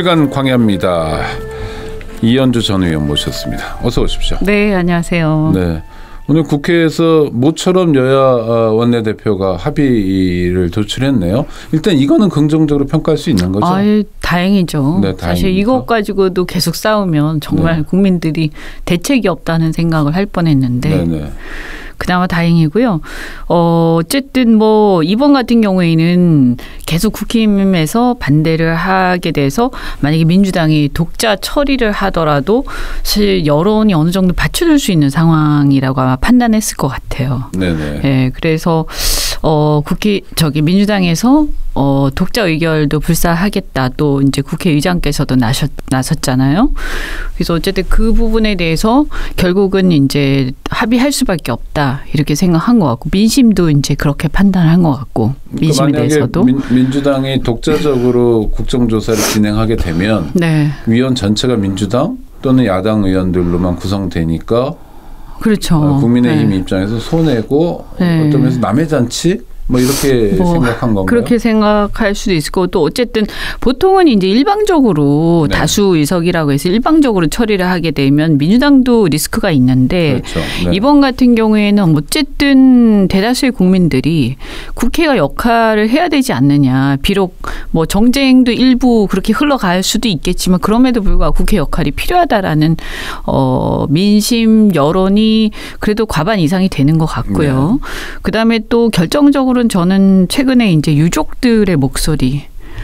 세밀간 광야입니다. 이현주 전 의원 모셨습니다. 어서 오십시오. 네, 안녕하세요. 네, 오늘 국회에서 모처럼 여야 원내대표가 합의를 도출했네요. 일단 이거는 긍정적으로 평가할 수 있는 거죠? 다행이죠. 네, 사실 이것 가지고도 계속 싸우면 정말 네. 국민들이 대책이 없다는 생각을 할 뻔했는데 네네. 그나마 다행이고요. 어쨌든 뭐 이번 같은 경우에는 계속 국힘에서 반대를 하게 돼서 만약에 민주당이 독자 처리를 하더라도 사실 여론이 어느 정도 받쳐줄 수 있는 상황이라고 아마 판단했을 것 같아요. 네네. 네, 그래서 민주당에서 독자 의결도 불사하겠다. 또 이제 국회의장께서도 나섰잖아요. 그래서 어쨌든 그 부분에 대해서 결국은 이제 합의할 수밖에 없다. 이렇게 생각한 것 같고 민심도 이제 그렇게 판단한 것 같고 민심에 대해서도 민주당이 독자적으로 국정조사를 진행하게 되면 네. 위원 전체가 민주당 또는 야당 의원들로만 구성되니까 그렇죠. 국민의힘 네. 입장에서 손해고 네. 어떤 면에서 남의 잔치 뭐 이렇게 생각한 건가요? 그렇게 생각할 수도 있을 거고 또 어쨌든 보통은 이제 일방적으로 네. 다수 의석이라고 해서 일방적으로 처리를 하게 되면 민주당도 리스크가 있는데 그렇죠. 네. 이번 같은 경우에는 어쨌든 대다수의 국민들이 국회가 역할을 해야 되지 않느냐. 비록 뭐 정쟁도 일부 그렇게 흘러갈 수도 있겠지만 그럼에도 불구하고 국회 역할이 필요하다라는 민심 여론이 그래도 과반 이상이 되는 것 같고요. 네. 그다음에 또 결정적으로 저는 최근에 이제 유족들의 목소리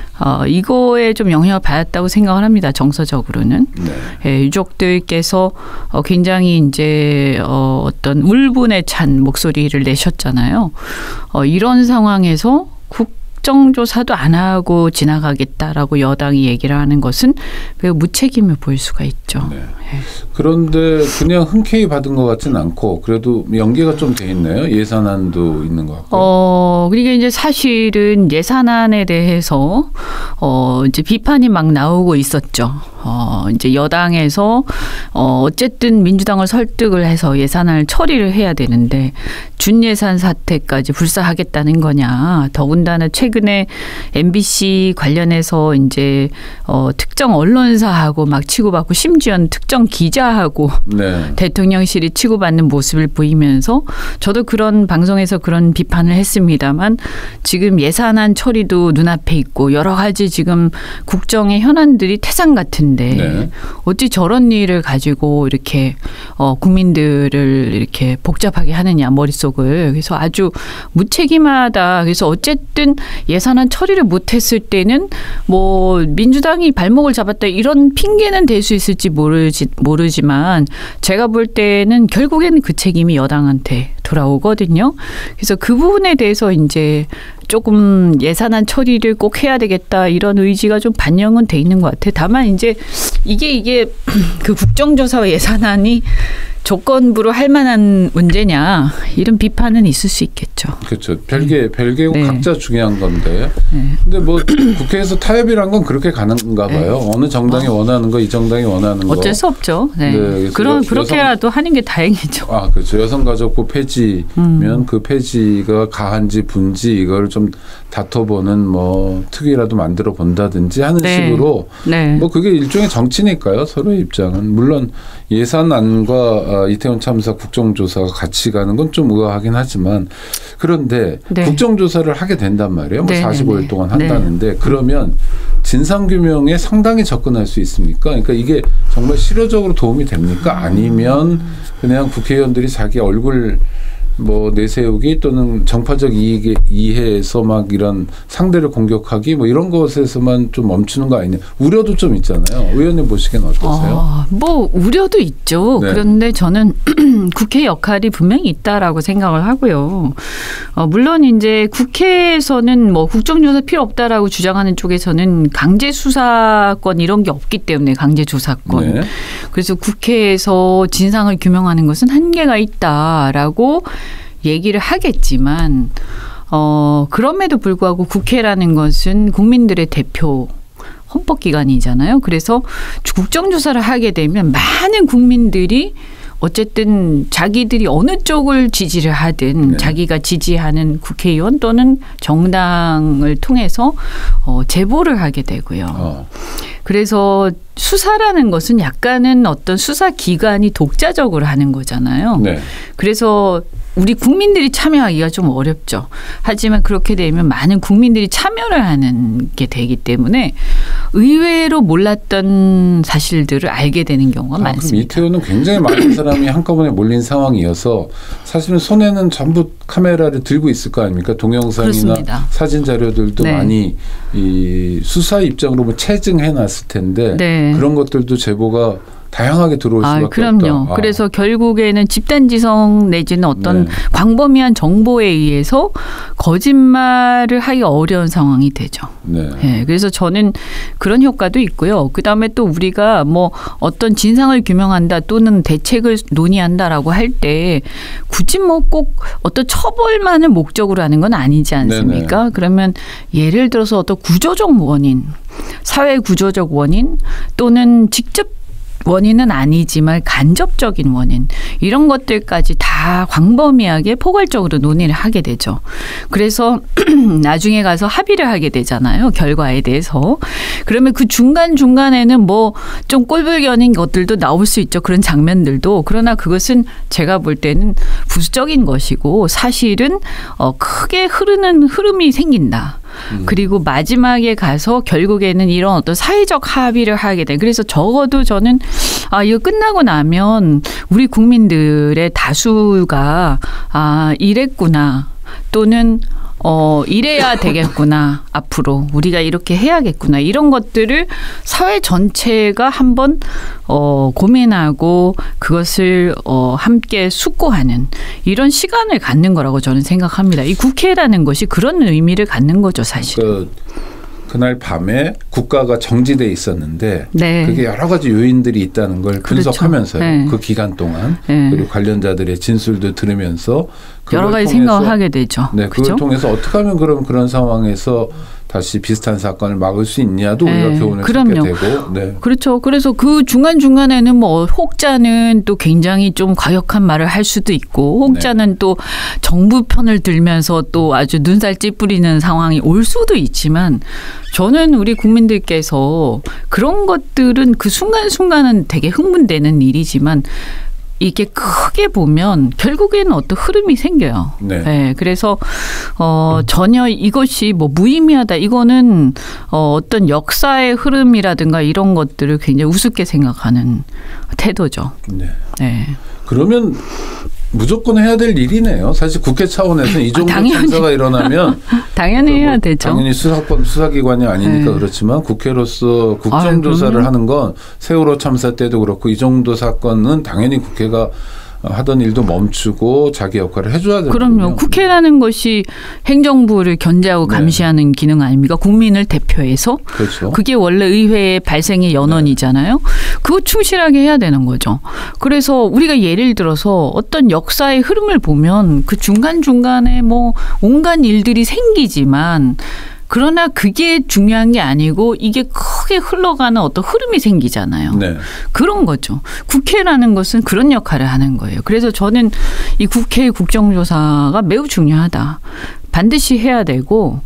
이거에 좀 영향을 받았다고 생각을 합니다. 정서적으로는 네. 예, 유족들께서 굉장히 이제 어떤 울분에 찬 목소리를 내셨잖아요. 이런 상황에서 국정조사도 안 하고 지나가겠다라고 여당이 얘기를 하는 것은 매우 무책임해 보일 수가 있죠. 네. 네. 그런데 그냥 흔쾌히 받은 것 같지는 않고 그래도 연계가 좀 돼 있네요. 예산안도 있는 것 같고요. 그러니까 이제 사실은 예산안에 대해서 이제 비판이 막 나오고 있었죠. 이제 여당에서 어쨌든 민주당을 설득을 해서 예산안을 처리를 해야 되는데 준예산 사태까지 불사하겠다는 거냐. 더군다나 최근에 MBC 관련해서 이제 특정 언론사하고 막 치고받고 심지어 특정 기자하고 네. 대통령실이 치고받는 모습을 보이면서 저도 그런 방송에서 그런 비판을 했습니다만 지금 예산안 처리도 눈앞에 있고 여러 가지 지금 국정의 현안들이 태산 같은데 네. 어찌 저런 일을 가지고 이렇게 국민들을 이렇게 복잡하게 하느냐 머릿속을. 그래서 아주 무책임하다. 그래서 어쨌든 예산안 처리를 못했을 때는 뭐 민주당이 발목을 잡았다 이런 핑계는 될 수 있을지 모르지만 제가 볼 때는 결국에는 그 책임이 여당한테 돌아오거든요. 그래서 그 부분에 대해서 이제 조금 예산안 처리를 꼭 해야 되겠다 이런 의지가 좀 반영은 돼 있는 것 같아요. 다만 이제 이게 그 국정조사와 예산안이 조건부로 할 만한 문제냐 이런 비판은 있을 수 있겠죠. 그렇죠. 별개고 네. 각자 중요한 건데. 네. 근데 뭐 국회에서 타협이란 건 그렇게 가는가 봐요. 네. 어느 정당이 원하는 거, 이 정당이 원하는 거. 어쩔 수 없죠. 네. 네. 그렇게라도 하는 게 다행이죠. 그렇죠. 여성가족부 폐지면 그 폐지가 가한지 분지 이걸 좀 다퉈보는 뭐 특위라도 만들어 본다든지 하는 네. 식으로 네. 뭐 그게 일종의 정치니까요. 서로의 입장은. 물론 예산안과 이태원 참사 국정조사가 같이 가는 건 좀 의아하긴 하지만 그런데 네. 국정조사를 하게 된단 말이에요. 뭐 45일 동안 한다는데 그러면 진상규명에 상당히 접근할 수 있습니까? 그러니까 이게 정말 실효적으로 도움이 됩니까? 아니면 그냥 국회의원들이 자기 얼굴 뭐 내세우기 또는 정파적 이해에서 막 이런 상대를 공격하기 뭐 이런 것에서만 좀 멈추는 거 아니냐. 우려도 좀 있잖아요. 의원님 보시기엔 어떠세요? 뭐 우려도 있죠. 네. 그런데 저는 국회 역할이 분명히 있다라고 생각을 하고요. 물론 이제 국회에서는 뭐 국정조사 필요 없다라고 주장하는 쪽에서는 강제 수사권 이런 게 없기 때문에 강제 조사권. 네. 그래서 국회에서 진상을 규명하는 것은 한계가 있다라고 얘기를 하겠지만 그럼에도 불구하고 국회라는 것은 국민들의 대표 헌법기관이잖아요. 그래서 국정조사를 하게 되면 많은 국민들이 어쨌든 자기들이 어느 쪽을 지지를 하든 네. 자기가 지지하는 국회의원 또는 정당을 통해서 제보를 하게 되고요. 그래서 수사라는 것은 약간은 어떤 수사 기관이 독자적으로 하는 거잖아요. 네. 그래서 우리 국민들이 참여하기가 좀 어렵죠. 하지만 그렇게 되면 많은 국민들이 참여를 하는 게 되기 때문에 의외로 몰랐던 사실들을 알게 되는 경우가 많습니다. 그럼 이태원은 굉장히 많은 사람이 한꺼번에 몰린 상황이어서 사실은 손에는 전부 카메라를 들고 있을 거 아닙니까? 동영상이나 그렇습니다. 사진 자료들도 네. 많이 이 수사 입장으로 뭐 체증해놨을 텐데 네. 그런 것들도 제보가 다양하게 들어올 수밖에 그럼요. 없다. 그래서 결국에는 집단지성 내지는 어떤 네. 광범위한 정보에 의해서 거짓말을 하기 어려운 상황이 되죠. 네. 네, 그래서 저는 그런 효과도 있고요. 그다음에 또 우리가 뭐 어떤 진상을 규명한다 또는 대책을 논의한다라고 할 때 굳이 뭐 꼭 어떤 처벌만을 목적으로 하는 건 아니지 않습니까? 네네. 그러면 예를 들어서 어떤 구조적 원인, 사회 구조적 원인 또는 직접 원인은 아니지만 간접적인 원인 이런 것들까지 다 광범위하게 포괄적으로 논의를 하게 되죠. 그래서 나중에 가서 합의를 하게 되잖아요. 결과에 대해서. 그러면 그 중간중간에는 뭐 좀 꼴불견인 것들도 나올 수 있죠. 그런 장면들도. 그러나 그것은 제가 볼 때는 부수적인 것이고 사실은 크게 흐르는 흐름이 생긴다. 그리고 마지막에 가서 결국에는 이런 어떤 사회적 합의를 하게 돼. 그래서 적어도 저는 이거 끝나고 나면 우리 국민들의 다수가 이랬구나 또는 이래야 되겠구나. 앞으로 우리가 이렇게 해야겠구나. 이런 것들을 사회 전체가 한번 고민하고 그것을 함께 숙고하는 이런 시간을 갖는 거라고 저는 생각합니다. 이 국회라는 것이 그런 의미를 갖는 거죠, 사실. 그날 밤에 국가가 정지돼 있었는데 네. 그게 여러 가지 요인들이 있다는 걸 그렇죠. 분석하면서요. 네. 그 기간 동안 네. 그리고 관련자들의 진술도 들으면서 여러 가지 생각을 하게 되죠. 네, 그걸 그렇죠? 통해서 어떻게 하면 그런 상황에서 다시 비슷한 사건을 막을 수 있냐도 우리가 교훈을 찾게 되고. 네. 그렇죠. 그래서 그 중간중간에는 뭐 혹자는 또 굉장히 좀 과격한 말을 할 수도 있고 혹자는 또 정부 편을 들면서 또 아주 눈살 찌푸리는 상황이 올 수도 있지만 저는 우리 국민들께서 그런 것들은 그 순간순간은 되게 흥분되는 일이지만 이게 크게 보면 결국에는 어떤 흐름이 생겨요. 네. 네. 그래서 전혀 이것이 뭐 무의미하다. 이거는 어떤 역사의 흐름이라든가 이런 것들을 굉장히 우습게 생각하는 태도죠. 네. 네. 그러면 무조건 해야 될 일이네요. 사실 국회 차원에서는 이 정도 참사가 일어나면 당연히 해야 되죠. 당연히 수사기관이 아니니까 그렇지만 국회로서 국정조사를 하는 건 세월호 참사 때도 그렇고 이 정도 사건은 당연히 국회가 하던 일도 멈추고 자기 역할을 해줘야 되거든요. 그럼요. 국회라는 것이 행정부를 견제하고 감시하는 기능 아닙니까? 국민을 대표해서. 그렇죠. 그게 원래 의회의 발생의 연원이잖아요. 그거 충실하게 해야 되는 거죠. 그래서 우리가 예를 들어서 어떤 역사의 흐름을 보면 그 중간중간에 뭐 온갖 일들이 생기지만 그러나 그게 중요한 게 아니고 이게 크게 흘러가는 어떤 흐름이 생기잖아요. 네. 그런 거죠. 국회라는 것은 그런 역할을 하는 거예요. 그래서 저는 이 국회 국정조사가 매우 중요하다. 반드시 해야 되고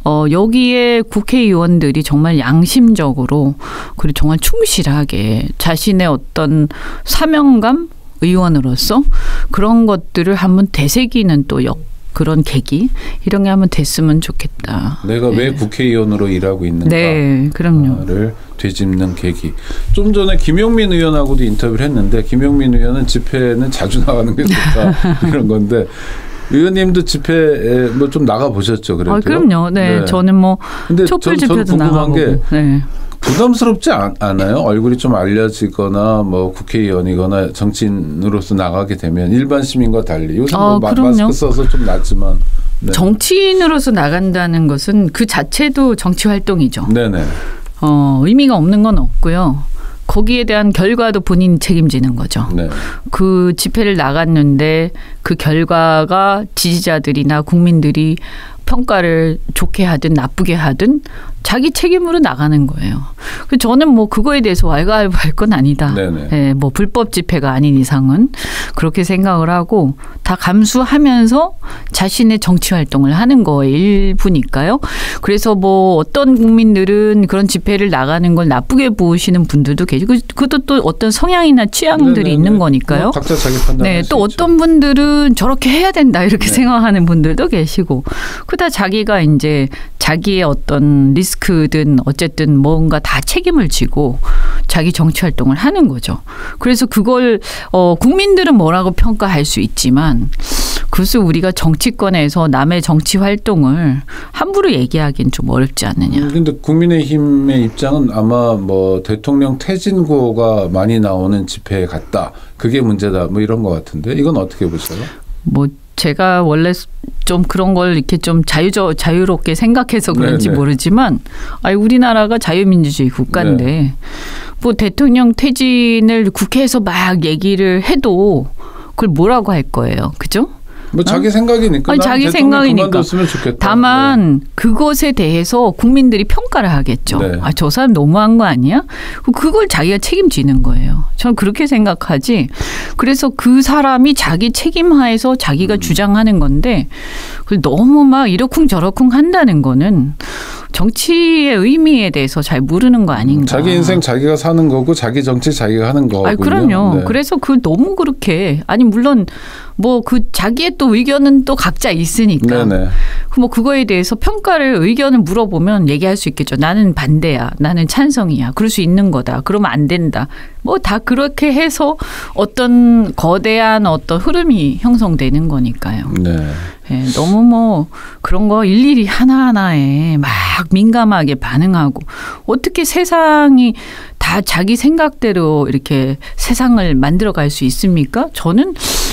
여기에 국회의원들이 정말 양심적으로 그리고 정말 충실하게 자신의 어떤 사명감 의원으로서 그런 것들을 한번 되새기는 또 그런 계기 이런 게 한번 됐으면 좋겠다. 내가 왜 국회의원으로 일하고 있는가를 네, 그럼요. 되짚는 계기. 좀 전에 김용민 의원하고도 인터뷰를 했는데 김용민 의원은 집회는 자주 나가는 게 좋다 이런 건데 의원님도 집회에 뭐 좀 나가 보셨죠? 그래도. 그럼요. 네, 저는 뭐 촛불 집회도 나가보고. 게 부담스럽지 않아요? 얼굴이 좀 알려지거나 뭐 국회의원이거나 정치인으로서 나가게 되면 일반 시민과 달리 요즘 뭐 마스크 써서 좀 낫지만 네. 정치인으로서 나간다는 것은 그 자체도 정치 활동이죠. 네네. 의미가 없는 건 없고요. 거기에 대한 결과도 본인이 책임지는 거죠. 네. 그 집회를 나갔는데 그 결과가 지지자들이나 국민들이 평가를 좋게 하든 나쁘게 하든 자기 책임으로 나가는 거예요. 저는 뭐 그거에 대해서 왈가왈부할 건 아니다. 네, 뭐 불법 집회가 아닌 이상은 그렇게 생각을 하고 다 감수하면서 자신의 정치 활동을 하는 거의 일부니까요. 그래서 뭐 어떤 국민들은 그런 집회를 나가는 걸 나쁘게 보시는 분들도 계시고 그것도 또 어떤 성향이나 취향들이 있는 거니까요. 각자 자기 판단. 네, 또 어떤 분들은 저렇게 해야 된다 이렇게 생각하는 분들도 계시고 그다 자기가 이제 자기의 어떤 리스크든 어쨌든 뭔가 다 책임을 지고 자기 정치 활동을 하는 거죠. 그래서 그걸 국민들은 뭐라고 평가할 수 있지만 그것을 우리가 정치권에서 남의 정치 활동을 함부로 얘기하기는 좀 어렵지 않느냐. 그런데 국민의힘의 입장은 아마 뭐 대통령 퇴진구호가 많이 나오는 집회에 갔다. 그게 문제다. 뭐 이런 것 같은데 이건 어떻게 보세요? 뭐 제가 원래 좀 그런 걸 이렇게 좀 자유롭게 생각해서 그런지 모르지만 우리나라가 자유민주주의 국가인데 뭐 대통령 퇴진을 국회에서 막 얘기를 해도 그걸 뭐라고 할 거예요. 그죠? 뭐 자기 생각이니까. 자기 생각이니까. 다만 그것에 대해서 국민들이 평가를 하겠죠. 저 사람 너무한 거 아니야? 그걸 자기가 책임지는 거예요. 저는 그렇게 생각하지. 그래서 그 사람이 자기 책임하에서 자기가 주장하는 건데 그걸 너무 막 이러쿵저러쿵 한다는 거는 정치의 의미에 대해서 잘 모르는 거 아닌가. 자기 인생 자기가 사는 거고 자기 정치 자기가 하는 거거든요. 그럼요. 그래서 그 너무 그렇게 물론 뭐 그 자기의 또 의견은 또 각자 있으니까. 뭐 그거에 대해서 평가를 의견을 물어보면 얘기할 수 있겠죠. 나는 반대야. 나는 찬성이야. 그럴 수 있는 거다. 그러면 안 된다. 뭐 다 그렇게 해서 어떤 거대한 어떤 흐름이 형성되는 거니까요. 너무 뭐 그런 거 일일이 하나하나에 막 민감하게 반응하고 어떻게 세상이 다 자기 생각대로 이렇게 세상을 만들어갈 수 있습니까? 저는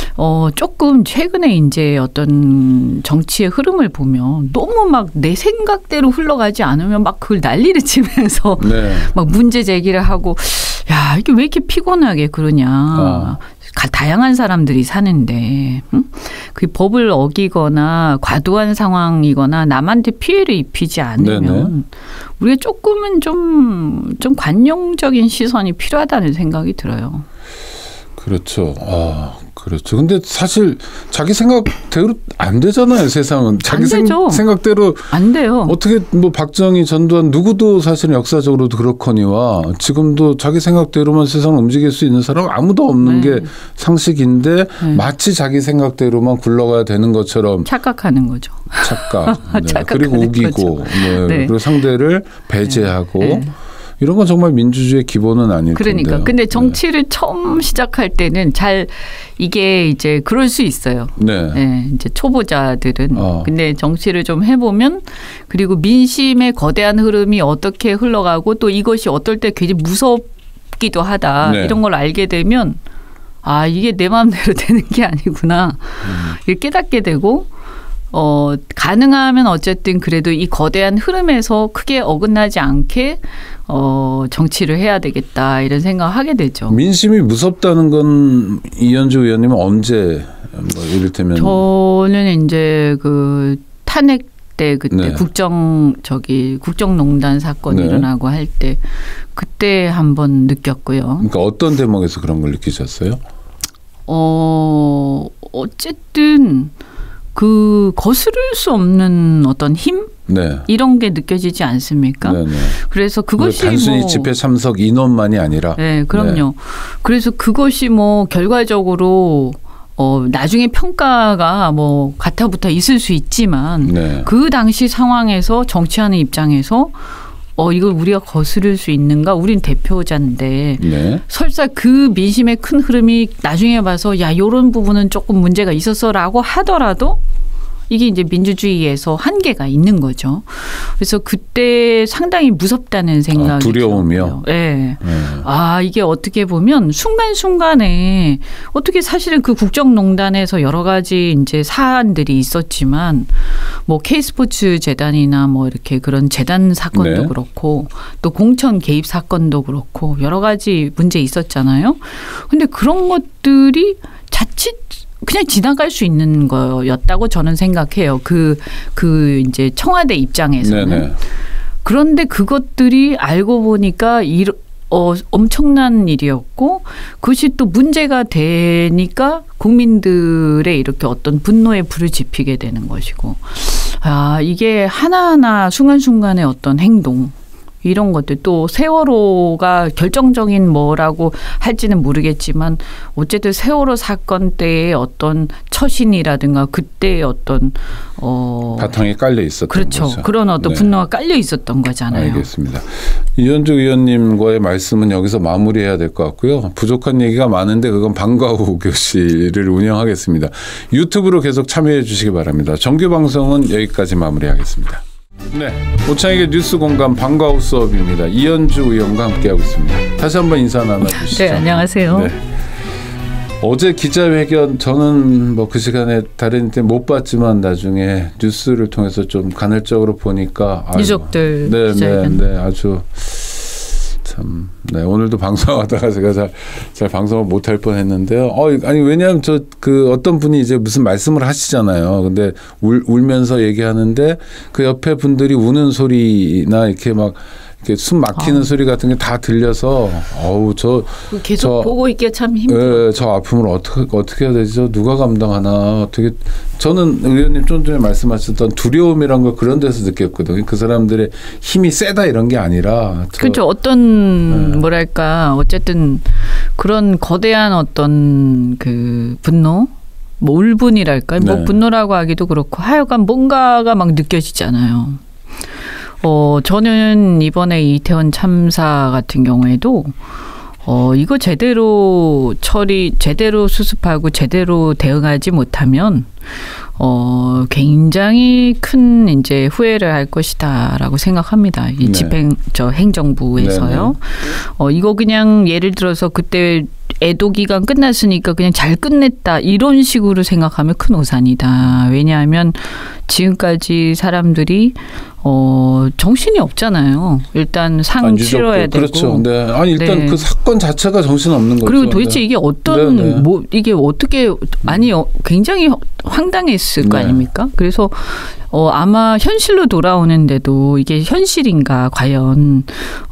조금 최근에 이제 어떤 정치의 흐름을 보면 너무 막 내 생각대로 흘러가지 않으면 막 그걸 난리를 치면서 막 문제 제기를 하고 야 이게 왜 이렇게 피곤하게 그러냐. 다양한 사람들이 사는데 그 법을 어기거나 과도한 상황이거나 남한테 피해를 입히지 않으면 우리가 조금은 좀 관용적인 시선이 필요하다는 생각이 들어요. 그렇죠. 그렇죠. 근데 사실 자기 생각대로 안 되잖아요, 세상은. 자기 생각대로 안 돼요. 어떻게 뭐 박정희, 전두환 누구도 사실 역사적으로도 그렇거니와 지금도 자기 생각대로만 세상을 움직일 수 있는 사람 아무도 없는 게 상식인데 마치 자기 생각대로만 굴러가야 되는 것처럼 착각하는 거죠. 착각. 그리고 우기고 그리고 상대를 배제하고 이런 건 정말 민주주의의 기본은 아닐 텐데요. 그러니까. 근데 정치를 처음 시작할 때는 이게 이제 그럴 수 있어요. 이제 초보자들은. 근데 정치를 좀 해보면 그리고 민심의 거대한 흐름이 어떻게 흘러가고 또 이것이 어떨 때 굉장히 무섭기도 하다. 이런 걸 알게 되면 이게 내 마음대로 되는 게 아니구나. 이렇게 깨닫게 되고 가능하면 어쨌든 그래도 이 거대한 흐름에서 크게 어긋나지 않게 정치를 해야 되겠다 이런 생각을 하게 되죠. 민심이 무섭다는 건 이현주 의원님은 언제 이를테면 저는 이제 그 탄핵 때 그때 국정농단 사건이 일어나고 할 때 그때 한번 느꼈고요. 그러니까 어떤 대목에서 그런 걸 느끼셨어요? 어쨌든 그 거스를 수 없는 어떤 힘 이런 게 느껴지지 않습니까? 그래서 그것이 단순히 집회 참석 인원만이 아니라. 그럼요. 그래서 그것이 뭐 결과적으로 나중에 평가가 뭐 가타부타 있을 수 있지만 그 당시 상황에서 정치하는 입장에서 이걸 우리가 거스를 수 있는가? 우린 대표자인데 설사 그 민심의 큰 흐름이 나중에 봐서 이런 부분은 조금 문제가 있었어라고 하더라도 이게 이제 민주주의에서 한계가 있는 거죠. 그래서 그때 상당히 무섭다는 생각이 두려움이요? 이게 어떻게 보면 순간순간에 어떻게 사실은 그 국정농단에서 여러 가지 이제 사안들이 있었지만 뭐 K스포츠 재단이나 뭐 이렇게 그런 재단 사건도 그렇고 또 공천 개입 사건도 그렇고 여러 가지 문제 있었잖아요. 근데 그런 것들이 자칫 그냥 지나갈 수 있는 거였다고 저는 생각해요. 그 이제 청와대 입장에서는. 네네. 그런데 그것들이 알고 보니까 엄청난 일이었고 그것이 또 문제가 되니까 국민들의 이렇게 어떤 분노에 불을 지피게 되는 것이고 이게 하나하나 순간순간의 어떤 행동 이런 것들 또 세월호가 결정적인 뭐라고 할지는 모르겠지만 어쨌든 세월호 사건 때의 어떤 처신이라든가 그때의 어떤 바탕에 깔려 있었던 그렇죠. 거죠. 그런 어떤 분노가 깔려 있었던 거잖아요. 알겠습니다. 이현주 의원님과의 말씀은 여기서 마무리해야 될 것 같고요. 부족한 얘기가 많은데 그건 방과후 교실을 운영하겠습니다. 유튜브로 계속 참여해 주시기 바랍니다. 정규 방송은 여기까지 마무리하겠습니다. 네, 오창익의 뉴스 공감 방과후 수업입니다. 이현주 의원과 함께하고 있습니다. 다시 한번 인사 나눠주시죠. 네, 안녕하세요. 네. 어제 기자회견 저는 뭐 그 시간에 다른 때 못 봤지만 나중에 뉴스를 통해서 좀 간헐적으로 보니까 유족들 기자회견. 네, 아주 참, 네, 오늘도 방송하다가 제가 잘 방송을 못할 뻔했는데요. 아니 왜냐하면 그 어떤 분이 이제 무슨 말씀을 하시잖아요. 근데 울면서 얘기하는데 그 옆에 분들이 우는 소리나 이렇게 막 이렇게 숨 막히는 소리 같은 게 다 들려서 계속 보고 있기가 참 힘들어요. 네, 저 아픔을 어떻게 해야 되지? 누가 감당하나? 되게 저는 의원님 좀 전에 말씀하셨던 두려움이란 걸 그런 데서 느꼈거든요. 그 사람들의 힘이 세다 이런 게 아니라 그렇죠. 어떤 뭐랄까 어쨌든 그런 거대한 어떤 그 분노 뭐 울분이랄까 뭐 분노라고 하기도 그렇고 하여간 뭔가가 막 느껴지잖아요. 저는 이번에 이태원 참사 같은 경우에도 이거 제대로 수습하고 제대로 대응하지 못하면 굉장히 큰 이제 후회를 할 것이다라고 생각합니다. 이 행정부에서요. 이거 그냥 예를 들어서 그때 애도 기간 끝났으니까 그냥 잘 끝냈다 이런 식으로 생각하면 큰 오산이다. 왜냐하면 지금까지 사람들이 정신이 없잖아요. 일단 상 치러야 되고. 그렇죠. 네. 아니 일단 그 사건 자체가 정신 없는 거죠. 그리고 도대체 이게 이게 어떻게 굉장히 황당했을 거 아닙니까? 그래서 아마 현실로 돌아오는데도 이게 현실인가 과연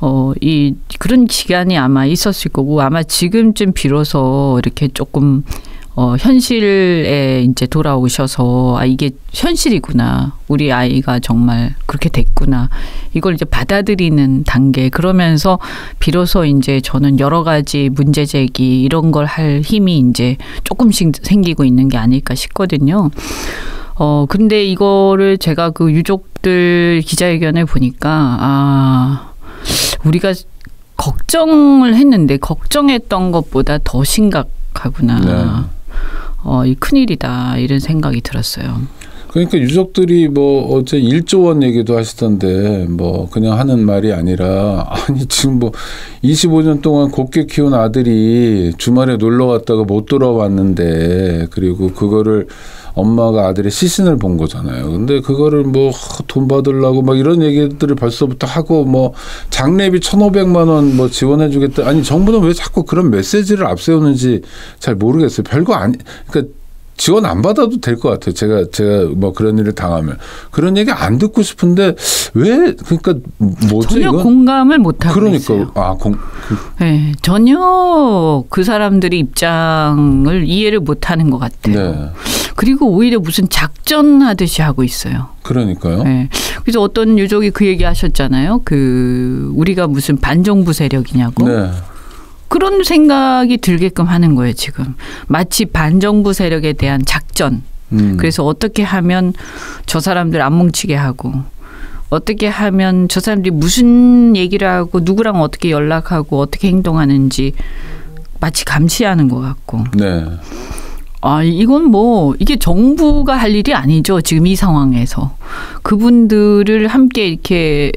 그런 기간이 아마 있었을 거고 아마 지금쯤 비로소 이렇게 조금 현실에 이제 돌아오셔서 이게 현실이구나. 우리 아이가 정말 그렇게 됐구나. 이걸 이제 받아들이는 단계. 그러면서 비로소 이제 저는 여러 가지 문제 제기 이런 걸 할 힘이 이제 조금씩 생기고 있는 게 아닐까 싶거든요. 근데 이거를 제가 그 유족들 기자회견을 보니까 우리가 걱정을 했는데 걱정했던 것보다 더 심각하구나. 네. 이 큰일이다 이런 생각이 들었어요. 그러니까 유족들이 뭐 어제 1조 원 얘기도 하시던데 뭐 그냥 하는 말이 아니라 아니 지금 뭐 25년 동안 곱게 키운 아들이 주말에 놀러 갔다가 못 돌아왔는데 그리고 그거를 엄마가 아들의 시신을 본 거잖아요. 근데 그거를 뭐 돈 받으려고 막 이런 얘기들을 벌써부터 하고 뭐 장례비 1,500만 원 뭐 지원해 주겠다. 아니 정부는 왜 자꾸 그런 메시지를 앞세우는지 잘 모르겠어요. 별거 아니 그러니까 지원 안 받아도 될 것 같아요. 제가 뭐 그런 일을 당하면 그런 얘기 안 듣고 싶은데 왜 그러니까 뭐지 전혀 이건? 공감을 못 하고 있어요. 네, 전혀 그 사람들의 입장을 이해를 못 하는 것 같아요. 네. 그리고 오히려 무슨 작전하듯이 하고 있어요. 그러니까요. 네. 그래서 어떤 유족이 그 얘기 하셨잖아요. 우리가 무슨 반정부 세력이냐고. 네. 그런 생각이 들게끔 하는 거예요, 지금. 마치 반정부 세력에 대한 작전. 그래서 어떻게 하면 저 사람들 안 뭉치게 하고 어떻게 하면 저 사람들이 무슨 얘기를 하고 누구랑 어떻게 연락하고 어떻게 행동하는지 마치 감시하는 것 같고. 네. 이건 뭐 이게 정부가 할 일이 아니죠. 지금 이 상황에서. 그분들을 함께 이렇게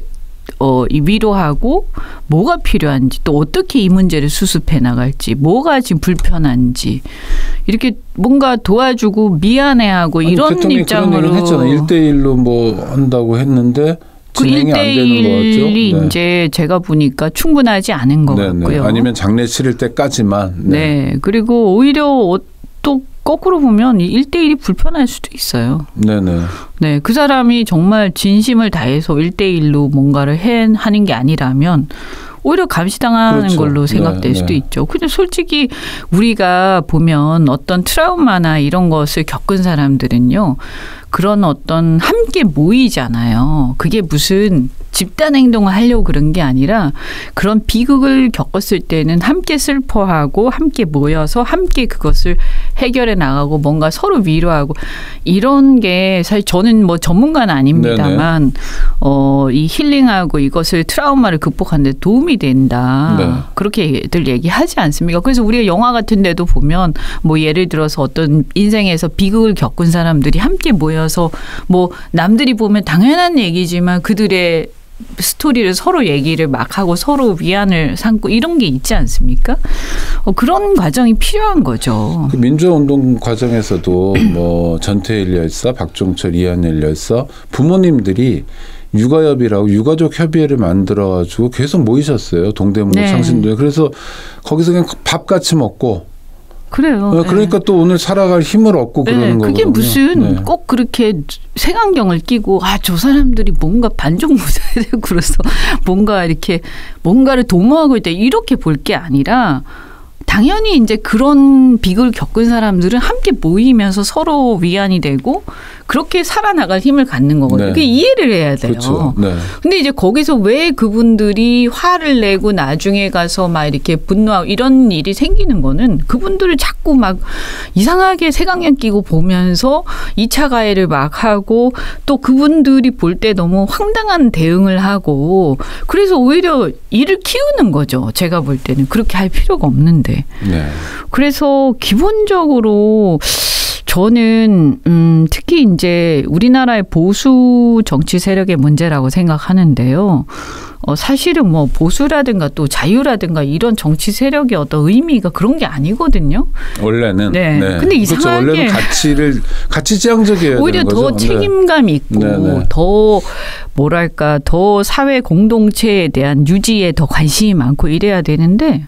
위로하고 뭐가 필요한지 또 어떻게 이 문제를 수습해 나갈지 뭐가 지금 불편한지 이렇게 뭔가 도와주고 미안해하고 이런 입장으로 그런 했잖아요. 1대1로 뭐 한다고 했는데 진행이 안 되는 거 같죠. 1대1이 네. 이제 제가 보니까 충분하지 않은 것 같고요. 아니면 장례 치를 때까지만. 네. 그리고 오히려 또 거꾸로 보면 1대1이 불편할 수도 있어요. 네네. 네, 그 사람이 정말 진심을 다해서 1대1로 뭔가를 하는 게 아니라면 오히려 감시당하는 그렇죠. 걸로 생각될 수도 있죠. 근데 솔직히 우리가 보면 어떤 트라우마나 이런 것을 겪은 사람들은요. 그런 어떤 함께 모이잖아요. 그게 무슨 집단 행동을 하려고 그런 게 아니라 그런 비극을 겪었을 때는 함께 슬퍼하고 함께 모여서 함께 그것을 해결해 나가고 뭔가 서로 위로하고 이런 게 사실 저는 뭐 전문가는 아닙니다만 이 힐링하고 이것을 트라우마를 극복하는 데 도움이 된다. 네. 그렇게들 얘기하지 않습니까? 그래서 우리가 영화 같은 데도 보면 뭐 예를 들어서 어떤 인생에서 비극을 겪은 사람들이 함께 모여서 뭐 남들이 보면 당연한 얘기지만 그들의 스토리를 서로 얘기를 막 하고 서로 위안을 삼고 이런 게 있지 않습니까? 그런 과정이 필요한 거죠. 그 민주화운동 과정에서도 뭐 전태일 열사, 박종철, 이한열 열사 부모님들이 육아협의라고 유가족 협의회를 만들어가지고 계속 모이셨어요. 동대문구 네. 창신도에. 그래서 거기서 그냥 밥 같이 먹고 그래요. 그러니까 또 오늘 살아갈 힘을 얻고 그러는 거거든요. 그게 무슨 꼭 그렇게 색안경을 끼고 저 사람들이 뭔가 반종무사에 그래서 뭔가 이렇게 뭔가를 도모하고 있다 이렇게 볼 게 아니라 당연히 이제 그런 비극을 겪은 사람들은 함께 모이면서 서로 위안이 되고 그렇게 살아나갈 힘을 갖는 거거든요. 그게 이해를 해야 돼요. 그렇죠. 네. 근데 이제 거기서 왜 그분들이 화를 내고 나중에 가서 막 이렇게 분노하고 이런 일이 생기는 거는 그분들을 자꾸 막 이상하게 색안경 끼고 보면서 2차 가해를 막 하고 또 그분들이 볼 때 너무 황당한 대응을 하고 그래서 오히려 일을 키우는 거죠. 제가 볼 때는 그렇게 할 필요가 없는데. 네. 그래서 기본적으로 저는 특히 이제 우리나라의 보수 정치 세력의 문제라고 생각하는데요. 사실은 뭐 보수라든가 또 자유라든가 이런 정치 세력의 어떤 의미가 그런 게 아니거든요. 원래는. 네. 네. 근데 이상하게 원래는 가치 지향적이어야 오히려 되는 더 거죠. 책임감이 있고 네네. 더 뭐랄까 더 사회 공동체에 대한 유지에 더 관심이 많고 이래야 되는데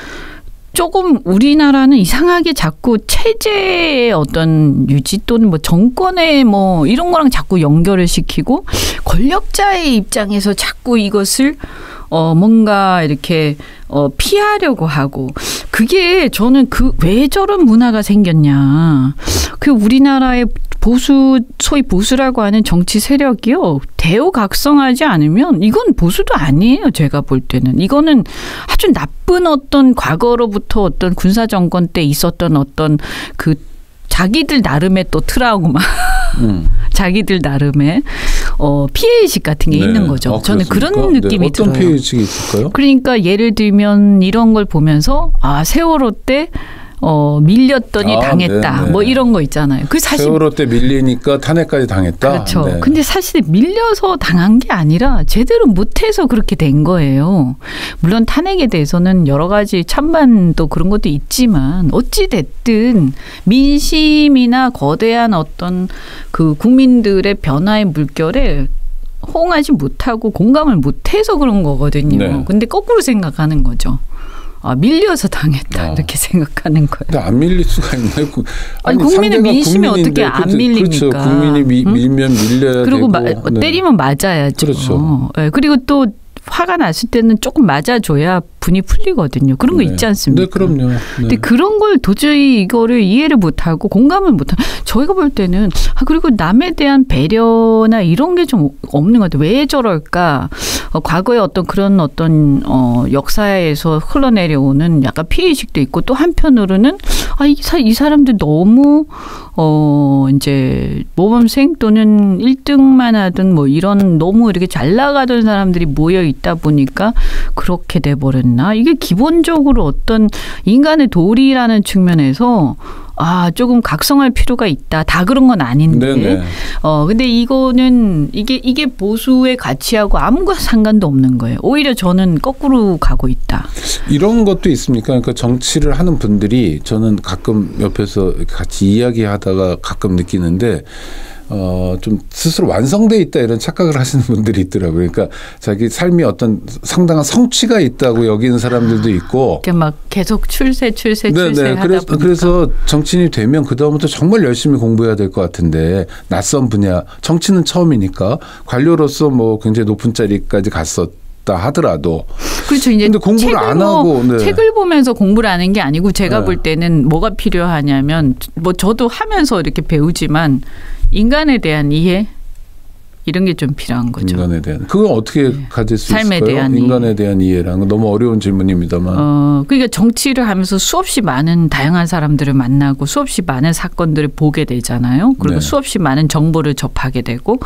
조금 우리나라는 이상하게 자꾸 체제의 어떤 유지 또는 뭐 정권의 뭐 이런 거랑 자꾸 연결을 시키고 권력자의 입장에서 자꾸 이것을 뭔가 이렇게 피하려고 하고 그게 저는 왜 저런 문화가 생겼냐. 그 우리나라의 소위 보수라고 하는 정치 세력이요. 대우각성하지 않으면 이건 보수도 아니에요. 제가 볼 때는. 이거는 아주 나쁜 어떤 과거로부터 어떤 군사정권 때 있었던 어떤 그 자기들 나름의 또 트라우마. 자기들 나름의 피해의식 같은 게 있는 거죠. 저는 그런 느낌이 들어요. 어떤 피해의식이 있을까요? 그러니까 예를 들면 이런 걸 보면서 세월호 때 밀렸더니 당했다. 네네. 뭐 이런 거 있잖아요. 그 사실 세월호 때 밀리니까 탄핵까지 당했다. 그렇죠. 네. 근데 사실 밀려서 당한 게 아니라 제대로 못해서 그렇게 된 거예요. 물론 탄핵에 대해서는 여러 가지 찬반도 그런 것도 있지만 어찌 됐든 민심이나 거대한 어떤 그 국민들의 변화의 물결에 호응하지 못하고 공감을 못해서 그런 거거든요. 네. 근데 거꾸로 생각하는 거죠. 밀려서 당했다 이렇게 생각하는 거예요. 근데 안 밀릴 수가 있나요? 아니 국민의 민심이 어떻게 안 밀립니까? 그렇죠. 국민이 밀면 밀려야 그리고 되고. 때리면 맞아야죠. 그렇죠. 네. 그리고 또 화가 났을 때는 조금 맞아줘야 분이 풀리거든요. 그런 거 있지 않습니까? 네, 그럼요. 네. 근데 그런 걸 도저히 이거를 이해를 못하고 공감을 못하고 저희가 볼 때는 그리고 남에 대한 배려나 이런 게 좀 없는 것 같아요. 왜 저럴까? 과거에 어떤 그런 어떤 역사에서 흘러내려오는 약간 피해의식도 있고 또 한편으로는 이 사람들 너무 이제 모범생 또는 1등만 하든 뭐 이런 너무 이렇게 잘 나가던 사람들이 모여 있다 보니까 그렇게 돼버렸나? 이게 기본적으로 어떤 인간의 도리라는 측면에서 조금 각성할 필요가 있다. 다 그런 건 아닌데. 네네. 근데 이거는 이게 보수의 가치하고 아무 상관도 없는 거예요. 오히려 저는 거꾸로 가고 있다. 이런 것도 있습니까? 그러니까 정치를 하는 분들이 저는 가끔 옆에서 같이 이야기하다가 가끔 느끼는데 좀 스스로 완성돼 있다 이런 착각을 하시는 분들이 있더라고요. 그러니까 자기 삶이 어떤 상당한 성취가 있다고 여기는 사람들도 있고. 이렇게 막 계속 출세 하다 보니까. 그래서 정치인이 되면 그 다음부터 정말 열심히 공부해야 될 것 같은데 낯선 분야, 정치는 처음이니까 관료로서 뭐 굉장히 높은 자리까지 갔었다 하더라도. 그렇죠. 이제 근데 공부를 안 하고 책을 보면서 공부를 하는 게 아니고 제가 볼 때는 뭐가 필요하냐면 뭐 저도 하면서 이렇게 배우지만 인간에 대한 이해 이런 게 좀 필요한 거죠. 인간에 대한. 그건 어떻게 가질 수 삶에 있을까요? 대한 인간에 대한 이해라는 건 너무 어려운 질문입니다만. 그러니까 정치를 하면서 수없이 많은 다양한 사람들을 만나고 수없이 많은 사건들을 보게 되잖아요. 그리고 수없이 많은 정보를 접하게 되고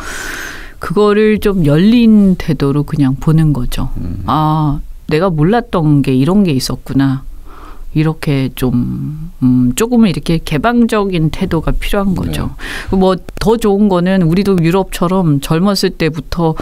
그거를 좀 열린 태도로 그냥 보는 거죠. 아, 내가 몰랐던 게 이런 게 있었구나. 이렇게 좀 조금은 이렇게 개방적인 태도가 필요한 거죠. 뭐 더 좋은 거는 우리도 유럽처럼 젊었을 때부터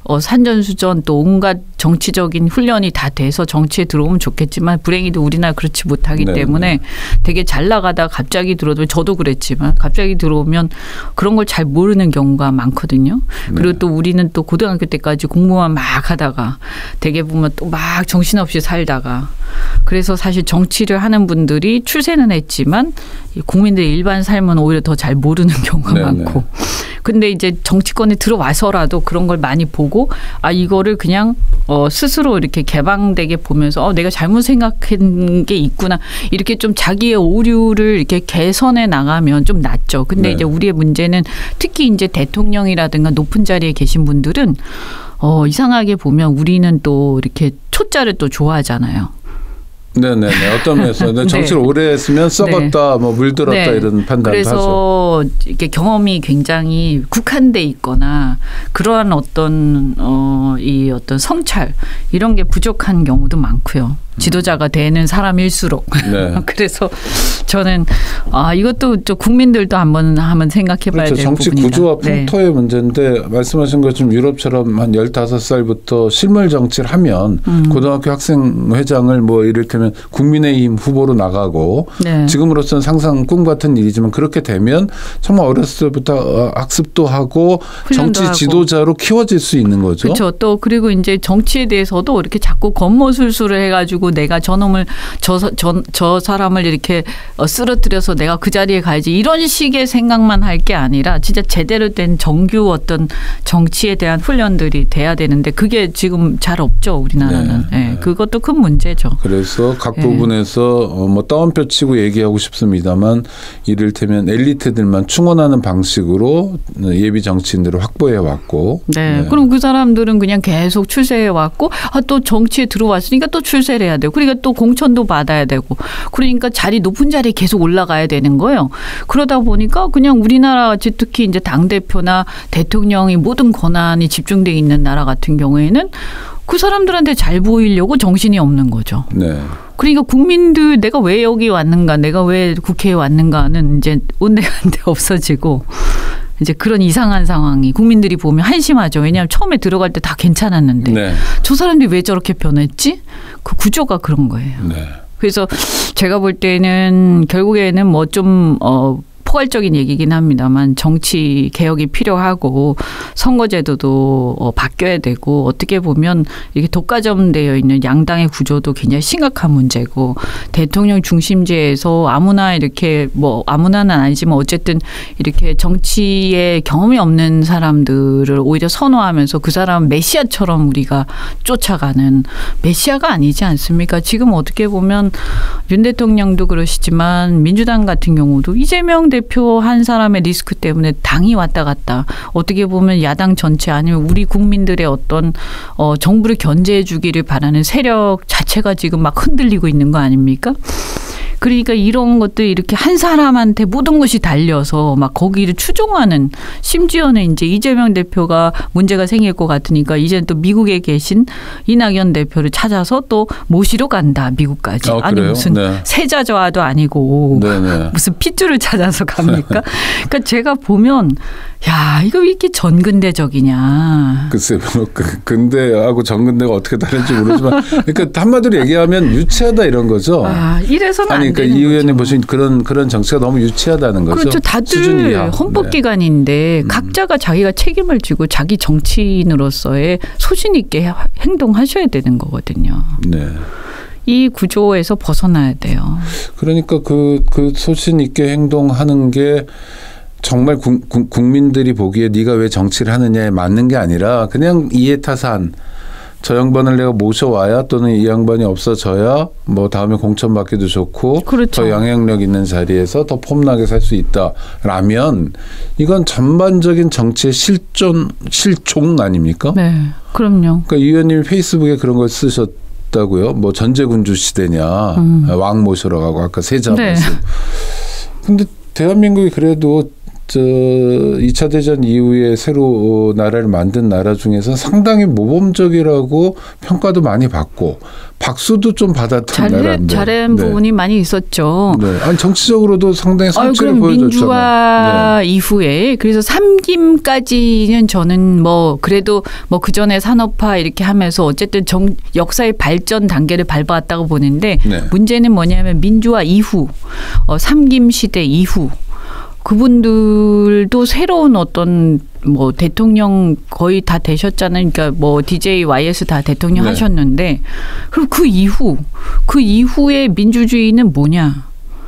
산전수전 또 온갖 정치적인 훈련이 다 돼서 정치에 들어오면 좋겠지만 불행히도 우리나라 그렇지 못하기 때문에 되게 잘 나가다 갑자기 들어오면 저도 그랬지만 갑자기 들어오면 그런 걸 잘 모르는 경우가 많거든요. 그리고 또 우리는 또 고등학교 때까지 공부만 막 하다가 되게 보면 또 막 정신없이 살다가 그래서 사실 정치를 하는 분들이 출세는 했지만 국민들의 일반 삶은 오히려 더 잘 모르는 경우가 많고 근데 이제 정치권에 들어와서라도 그런 걸 많이 보고 아 이거를 그냥 스스로 이렇게 개방되게 보면서 내가 잘못 생각한 게 있구나 이렇게 좀 자기의 오류를 이렇게 개선해 나가면 좀 낫죠. 근데 이제 우리의 문제는 특히 이제 대통령이라든가 높은 자리에 계신 분들은 이상하게 보면 우리는 또 이렇게 초짜를 또 좋아하잖아요. 네네네. 어떤 면에서 정치를 오래 했으면 썩었다, 뭐 물들었다 이런 판단도 그래서 하죠. 그래서 이게 경험이 굉장히 국한돼 있거나 그러한 어떤 이 어떤 성찰 이런 게 부족한 경우도 많고요. 지도자가 되는 사람일수록 그래서 저는 이것도 좀 국민들도 한번 생각해봐야 될 정치 부분이다. 구조와 풍토의 문제인데 말씀하신 것처럼 유럽처럼 한 15살부터 실물 정치를 하면 고등학교 학생회장을 뭐 이를테면 국민의힘 후보로 나가고 지금으로서는 상상 꿈 같은 일이지만 그렇게 되면 정말 어렸을 때부터 학습도 하고 정치 지도자로 키워질 수 있는 거죠. 그렇죠. 또 그리고 이제 정치에 대해서도 이렇게 자꾸 겉모술수를 해가지고 내가 저놈을 저 사람을 이렇게 쓰러뜨려서 내가 그 자리에 가야지 이런 식의 생각만 할 게 아니라 진짜 제대로 된 정규 어떤 정치에 대한 훈련들이 돼야 되는데 그게 지금 잘 없죠 우리나라는. 그것도 큰 문제죠. 그래서 각 부분에서 뭐 따옴표 치고 얘기하고 싶습니다만 이를테면 엘리트들만 충원하는 방식으로 예비 정치인들을 확보해 왔고. 그럼 그 사람들은 그냥 계속 출세해 왔고 또 정치에 들어왔으니까 또 출세를 해야 되고 그러니까 또 공천도 받아야 되고 그러니까 높은 자리에 계속 올라가야 되는 거예요. 그러다 보니까 그냥 우리나라 같이 특히 이제 당대표나 대통령이 모든 권한이 집중되어 있는 나라 같은 경우에는 그 사람들한테 잘 보이려고 정신이 없는 거죠. 그러니까 국민들 내가 왜 여기 왔는가 내가 왜 국회에 왔는가는 이제 온데간데 없어지고 이제 그런 이상한 상황이 국민들이 보면 한심하죠. 왜냐하면 처음에 들어갈 때 다 괜찮았는데 저 사람들이 왜 저렇게 변했지? 그 구조가 그런 거예요. 그래서 제가 볼 때는 결국에는 뭐 좀 포괄적인 얘기긴 합니다만 정치 개혁이 필요하고 선거제도도 바뀌어야 되고 어떻게 보면 이렇게 독과점되어 있는 양당의 구조도 굉장히 심각한 문제고 대통령 중심제에서 아무나 이렇게 뭐 아무나는 아니지만 어쨌든 이렇게 정치에 경험이 없는 사람들을 오히려 선호하면서 그 사람 메시아처럼 우리가 쫓아가는 메시아가 아니지 않습니까? 지금 어떻게 보면 윤 대통령도 그러시지만 민주당 같은 경우도 이재명 대표 한 사람의 리스크 때문에 당이 왔다 갔다 어떻게 보면 야당 전체 아니면 우리 국민들의 어떤 정부를 견제해 주기를 바라는 세력 자체가 지금 막 흔들리고 있는 거 아닙니까? 그러니까 이런 것들 이렇게 한 사람한테 모든 것이 달려서 막 거기를 추종하는 심지어는 이제 이재명 대표가 문제가 생길 것 같으니까 이제는 또 미국에 계신 이낙연 대표를 찾아서 또 모시러 간다 미국까지. 아니 그래요? 무슨 세자저하도 아니고 무슨 핏줄을 찾아서 갑니까? 그러니까 제가 보면 야 이거 왜 이렇게 전근대적이냐. 글쎄요. 근대하고 전근대가 어떻게 다른지 모르지만 그러니까 한마디로 얘기하면 유치하다 이런 거죠. 이래서는 안 안 그러니까 되는 이 의원님 보신 그런 정치가 너무 유치하다는 거죠. 그렇죠. 다들 헌법기관인데 각자가 자기가 책임을 지고 자기 정치인으로서의 소신 있게 행동하셔야 되는 거거든요. 네. 이 구조에서 벗어나야 돼요. 그러니까 그 소신 있게 행동하는 게 정말 국민들이 보기에 네가 왜 정치를 하느냐에 맞는 게 아니라 그냥 이해타산 저 양반을 내가 모셔와야 또는 이 양반이 없어져야 뭐 다음에 공천받기도 좋고 그렇죠. 더 영향력 있는 자리에서 더 폼나게 살 수 있다라면 이건 전반적인 정치의 실종 아닙니까? 네, 그럼요. 그러니까 이 의원님이 페이스북에 그런 걸 쓰셨다고요. 뭐 전제군주 시대냐 왕 모시러 가고 아까 세자 말씀. 근데 대한민국이 그래도 2차 대전 이후에 새로 나라를 만든 나라 중에서 상당히 모범적이라고 평가도 많이 받고 박수도 좀 받았던 나라인데. 잘한 부분이 많이 있었죠. 네. 아니 정치적으로도 상당히 성취를 보여줬잖아요. 민주화 이후에 그래서 삼김까지는 저는 뭐 그래도 뭐 그전에 산업화 이렇게 하면서 어쨌든 역사의 발전 단계를 밟아왔다고 보는데 문제는 뭐냐면 민주화 이후 삼김 시대 이후 그분들도 새로운 어떤 뭐 대통령 거의 다 되셨잖아요. 그러니까 뭐 DJ YS 다 대통령 하셨는데 그럼 그 이후에 민주주의는 뭐냐?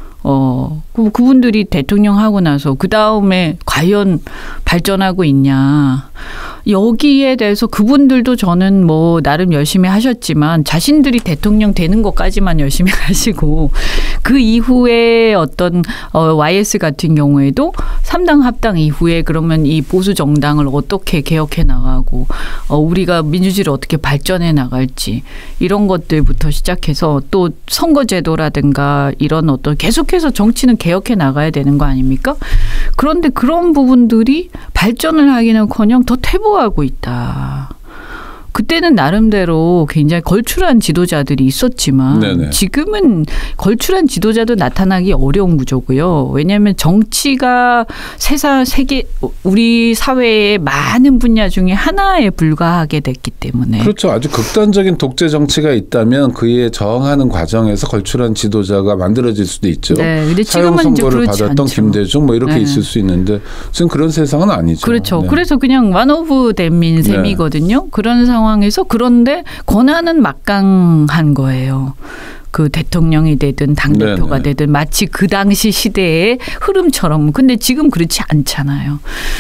그분들이 대통령 하고 나서 그 다음에 과연 발전하고 있냐? 여기에 대해서 그분들도 저는 뭐 나름 열심히 하셨지만 자신들이 대통령 되는 것까지만 열심히 하시고 그 이후에 어떤 YS 같은 경우에도 3당 합당 이후에 그러면 이 보수 정당을 어떻게 개혁해 나가고 우리가 민주주의를 어떻게 발전해 나갈지 이런 것들부터 시작해서 또 선거제도라든가 이런 어떤 계속해서 정치는 개혁해 나가야 되는 거 아닙니까? 그런데 그런 부분들이 발전을 하기는커녕 더 퇴보하고 있다. 그때는 나름대로 굉장히 걸출한 지도자들이 있었지만 지금은 걸출한 지도자도 나타나기 어려운 구조고요. 왜냐하면 정치가 세계 우리 사회의 많은 분야 중에 하나에 불과하게 됐기 때문에. 그렇죠. 아주 극단적인 독재 정치가 있다면 그에 저항하는 과정에서 걸출한 지도자가 만들어질 수도 있죠. 네. 근데 사형 지금은 선고를 그렇지 받았던 않죠. 김대중 뭐 이렇게 있을 수 있는데 지금 그런 세상은 아니죠. 그렇죠. 그래서 그냥 one of them인 셈이거든요. 그런 상황에서 그런데 권한은 막강한 거예요. 그 대통령이 되든 당대표가 되든 마치 그 당시 시대의 흐름처럼. 근데 지금 그렇지 않잖아요.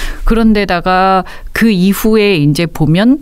그런데다가 그 이후에 이제 보면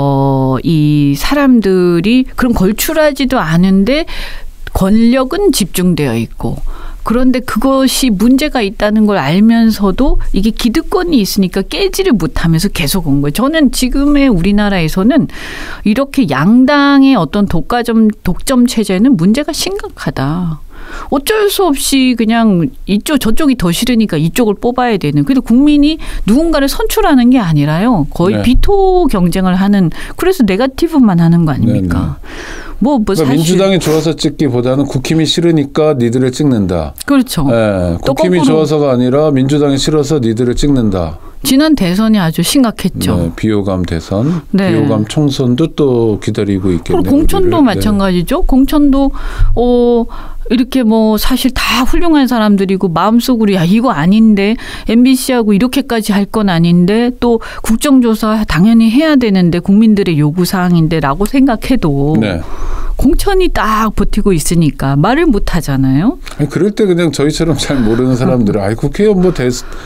이 사람들이 그럼 걸출하지도 않은데 권력은 집중되어 있고 그런데 그것이 문제가 있다는 걸 알면서도 이게 기득권이 있으니까 깨지를 못하면서 계속 온 거예요. 저는 지금의 우리나라에서는 이렇게 양당의 어떤 독점 체제는 문제가 심각하다. 어쩔 수 없이 그냥 저쪽이 더 싫으니까 이쪽을 뽑아야 되는. 근데 국민이 누군가를 선출하는 게 아니라요. 거의 비토 경쟁을 하는. 그래서 네거티브만 하는 거 아닙니까? 그러니까 사실 민주당이 좋아서 찍기보다는 국힘이 싫으니까 니들을 찍는다. 그렇죠. 국힘이 좋아서가 아니라 민주당이 싫어서 니들을 찍는다. 지난 대선이 아주 심각했죠. 비호감 대선, 비호감 총선도 또 기다리고 있겠네요. 공천도 마찬가지죠. 공천도 이렇게 뭐 사실 다 훌륭한 사람들이고 마음속으로 야 이거 아닌데 MBC하고 이렇게까지 할 건 아닌데 또 국정조사 당연히 해야 되는데 국민들의 요구사항인데라고 생각해도 공천이 딱 버티고 있으니까 말을 못 하잖아요. 아니, 그럴 때 그냥 저희처럼 잘 모르는 사람들은 국회의원 뭐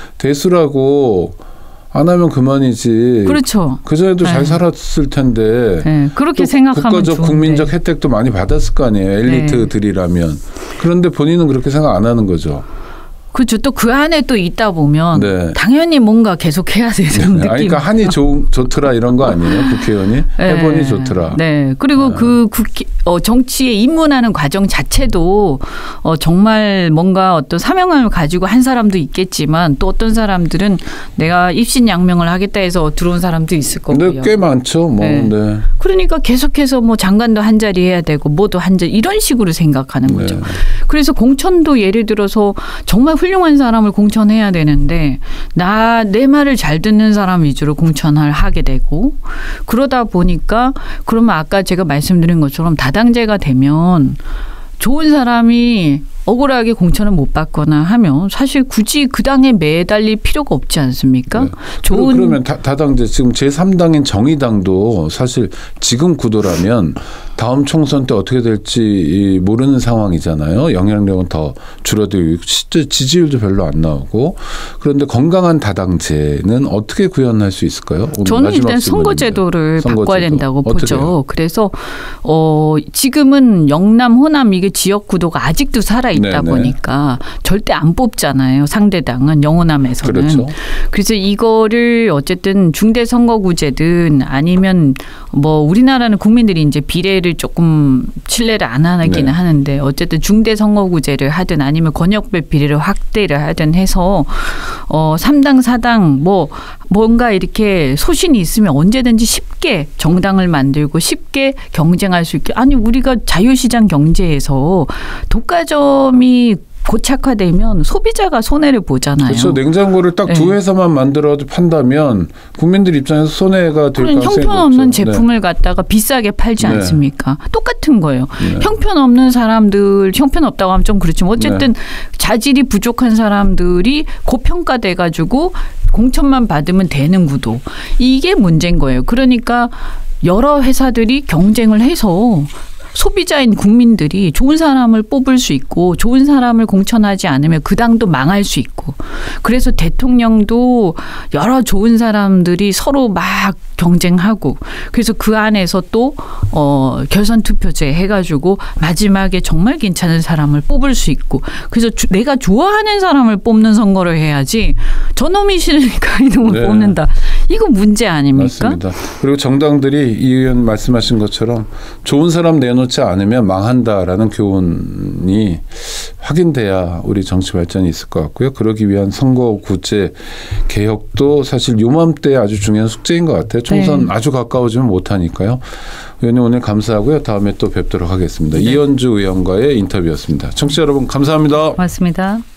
대수라고 안 하면 그만이지. 그렇죠. 그전에도 잘 살았을 텐데. 그렇게 생각하면 국가적 좋은데. 국민적 혜택도 많이 받았을 거 아니에요. 엘리트들이라면. 그런데 본인은 그렇게 생각 안 하는 거죠. 그렇죠. 또 그 안에 또 있다 보면 당연히 뭔가 계속 해야 되는 느낌. 그러니까 한이 좋더라 이런 거 아니에요? 국회의원이? 해보니 좋더라. 그리고 그 정치에 입문하는 과정 자체도 정말 뭔가 어떤 사명감을 가지고 한 사람도 있겠지만 또 어떤 사람들은 내가 입신양명을 하겠다 해서 들어온 사람도 있을 거고요. 근데 꽤 많죠. 그러니까 계속해서 뭐 장관도 한 자리 해야 되고 뭐도 한 자리 이런 식으로 생각하는 거죠. 그래서 공천도 예를 들어서 정말 훌륭한 사람을 공천해야 되는데 내 말을 잘 듣는 사람 위주로 공천을 하게 되고 그러다 보니까 그러면 아까 제가 말씀드린 것처럼 다당제가 되면 좋은 사람이 억울하게 공천을 못 받거나 하면 사실 굳이 그 당에 매달릴 필요가 없지 않습니까? 네. 그러면 다당제 지금 제3당인 정의당도 사실 지금 구도라면 다음 총선 때 어떻게 될지 모르는 상황이잖아요. 영향력은 더 줄어들고 실제 지지율도 별로 안 나오고. 그런데 건강한 다당제는 어떻게 구현할 수 있을까요? 저는 일단 선거제도를 바꿔야 된다고 보죠. 해요? 그래서 지금은 영남, 호남 이게 지역 구도가 아직도 살아있다 보니까 절대 안 뽑잖아요. 상대당은 영호남에서는. 그렇죠. 그래서 이거를 어쨌든 중대선거구제든 아니면 뭐 우리나라는 국민들이 이제 비례를 조금 신뢰를 안 하기는 하는데 어쨌든 중대선거구제를 하든 아니면 권역별 비례를 확대를 하든 해서 3당 4당 뭔가 이렇게 소신이 있으면 언제든지 쉽게 정당을 만들고 쉽게 경쟁할 수 있게. 아니 우리가 자유시장 경제에서 독과점이 고착화되면 소비자가 손해를 보잖아요. 그렇죠. 냉장고를 딱 두 회사만 만들어도 판다면 국민들 입장에서 손해가 될 가능성이 형편없는 제품을 갖다가 비싸게 팔지 않습니까? 똑같은 거예요. 형편없는 사람들, 형편없다고 하면 좀 그렇지만 어쨌든 자질이 부족한 사람들이 고평가돼 가지고 공천만 받으면 되는 구도. 이게 문제인 거예요. 그러니까 여러 회사들이 경쟁을 해서 소비자인 국민들이 좋은 사람을 뽑을 수 있고 좋은 사람을 공천하지 않으면 그 당도 망할 수 있고 그래서 대통령도 여러 좋은 사람들이 서로 막 경쟁하고 그래서 그 안에서 또 결선 투표제 해가지고 마지막에 정말 괜찮은 사람을 뽑을 수 있고 그래서 내가 좋아하는 사람을 뽑는 선거를 해야지 저놈이 싫으니까 이놈을 뽑는다. 이거 문제 아닙니까? 맞습니다. 그리고 정당들이 이 의원 말씀하신 것처럼 좋은 사람 내놓지 않으면 망한다라는 교훈이 확인돼야 우리 정치 발전이 있을 것 같고요. 그러기 위한 선거구제 개혁도 사실 요맘때 아주 중요한 숙제인 것 같아요. 총선 아주 가까워지면 못하니까요. 의원님 오늘 감사하고요. 다음에 또 뵙도록 하겠습니다. 이현주 의원과의 인터뷰였습니다. 청취자 여러분 감사합니다. 고맙습니다.